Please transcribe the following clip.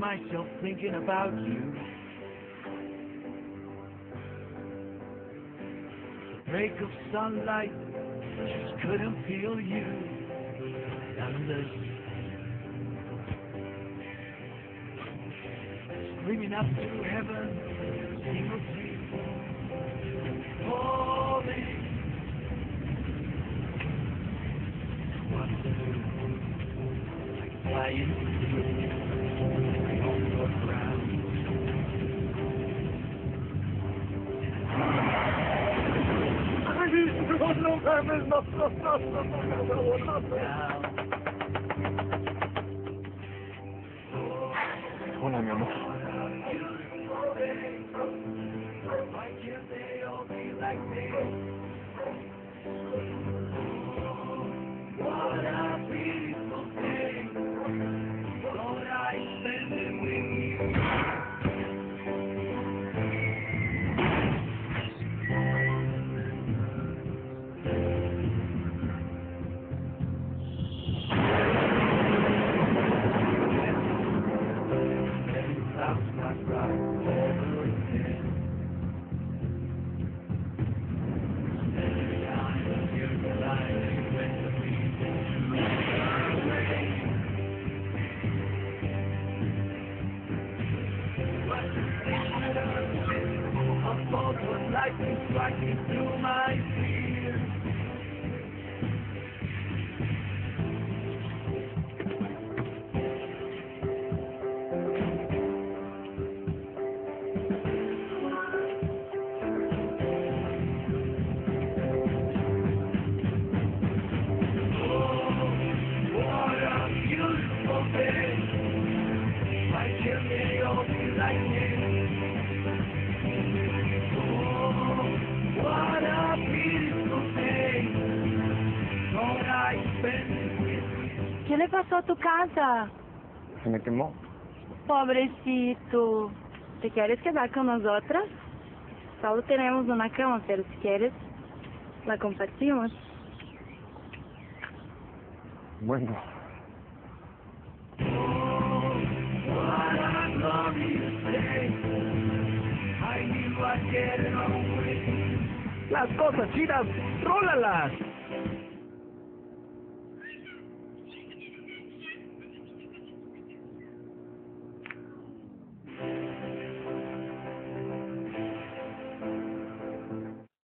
myself thinking about you. The break of sunlight just couldn't feel you. Unless screaming up to heaven, sing of you. Holy, what to do? Like flying through on the ground. Hola, mi amor. Why can't they all be like me? What a beautiful thing. Thought I spend it with you. Life is striking through my fears. Oh, what a beautiful day. Why can't they all be like me? What a beautiful day. Thought I spent it with you. ¿Qué le pasó a tu casa? Se me quemó. Pobrecito. ¿Te quieres quedar con nosotras? Solo tenemos una cama, pero si quieres, la compartimos. Bueno. What a glorious day. I knew I'd get it on with you. Las cosas chidas, rólalas.